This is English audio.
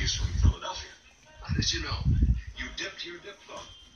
He's from Philadelphia. How did you know? You dipped your dip phone.